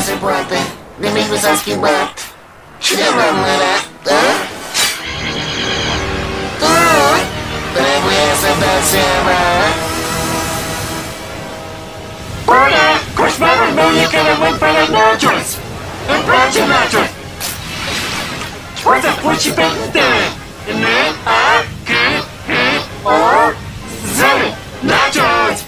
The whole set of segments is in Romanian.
se poate. Nimic nu s-a schimbat. Cine m-a mărat, da? Tu trebuie să dați seama. Bună! Coșmarul meu e că rămân fără nachos! Îmi place nachos! Poți să spui și pe tine! N-A-C-H-O-Z! Nachos!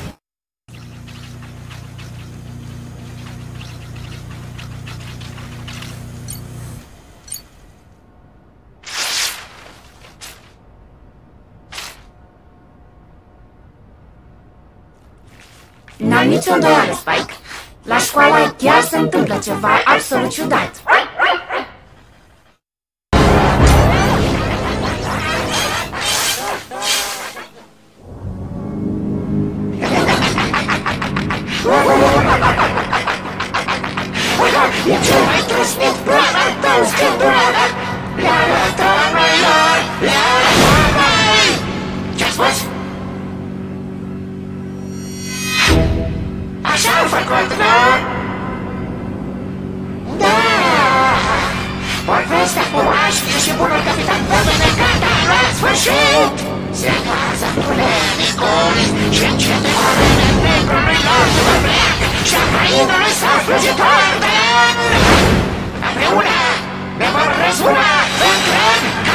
N-am nicio îndoială, Spike. La școală chiar se întâmplă ceva absolut ciudat. E cel mai trăsnit plan al tău, Scândură! Ce-ați spus? Așa au făcut, nu? Da! Povestea cu Ashby și bunul capitan Băbăne gata la sfârșit! Se bază puternicul și începe corele negrului lor după pleac și a hainului său slujitor de an! Împreună ne vor răzbuna în tren